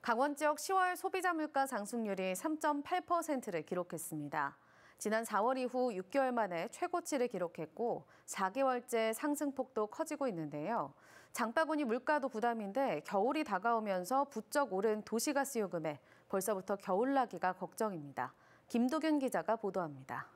강원 지역 10월 소비자 물가 상승률이 3.8%를 기록했습니다. 지난 4월 이후 6개월 만에 최고치를 기록했고 4개월째 상승폭도 커지고 있는데요. 장바구니 물가도 부담인데 겨울이 다가오면서 부쩍 오른 도시가스 요금에 벌써부터 겨울나기가 걱정입니다. 김도균 기자가 보도합니다.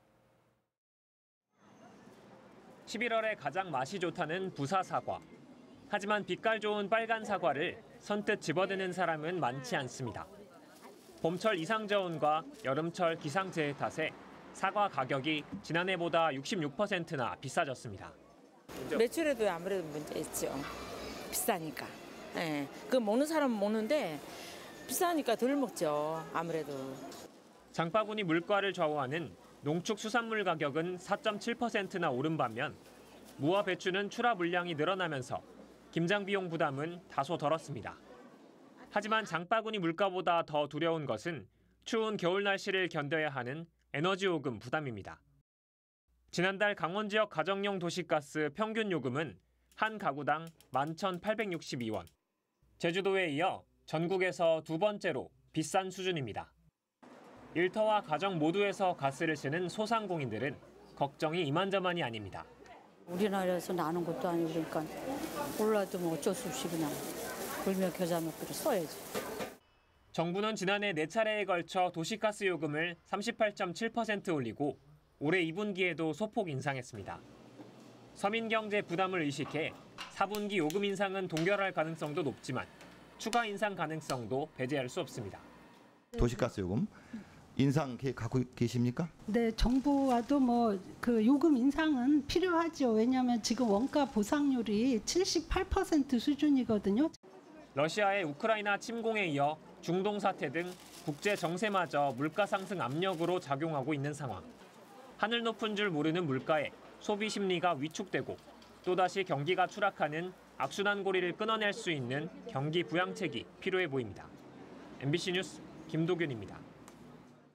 11월에 가장 맛이 좋다는 부사 사과. 하지만 빛깔 좋은 빨간 사과를 선뜻 집어드는 사람은 많지 않습니다. 봄철 이상저온과 여름철 기상재해 탓에 사과 가격이 지난해보다 66%나 비싸졌습니다. 매출에도 아무래도 문제 있죠. 비싸니까. 네. 그 먹는 사람은 먹는데 비싸니까 덜 먹죠. 아무래도. 장바구니 물가를 좌우하는 농축수산물 가격은 4.7%나 오른 반면 무와 배추는 출하 물량이 늘어나면서 김장 비용 부담은 다소 덜었습니다. 하지만 장바구니 물가보다 더 두려운 것은 추운 겨울 날씨를 견뎌야 하는 에너지 요금 부담입니다. 지난달 강원 지역 가정용 도시가스 평균 요금은 한 가구당 11,862원. 제주도에 이어 전국에서 두 번째로 비싼 수준입니다. 일터와 가정 모두에서 가스를 쓰는 소상공인들은 걱정이 이만저만이 아닙니다. 우리나라에서 나는 것도 아니고 그러니까 몰라도 뭐 어쩔 수 없이 그냥 불며 겨자먹기로 써야지. 정부는 지난해 4차례에 걸쳐 도시가스 요금을 38.7% 올리고 올해 2분기에도 소폭 인상했습니다. 서민 경제 부담을 의식해 4분기 요금 인상은 동결할 가능성도 높지만 추가 인상 가능성도 배제할 수 없습니다. 도시가스 요금 인상 계획 갖고 계십니까? 네, 정부와도 그 요금 인상은 필요하죠. 왜냐하면 지금 원가 보상률이 78% 수준이거든요. 러시아의 우크라이나 침공에 이어 중동 사태 등 국제 정세마저 물가 상승 압력으로 작용하고 있는 상황. 하늘 높은 줄 모르는 물가에 소비 심리가 위축되고 또다시 경기가 추락하는 악순환고리를 끊어낼 수 있는 경기 부양책이 필요해 보입니다. MBC 뉴스 김도균입니다.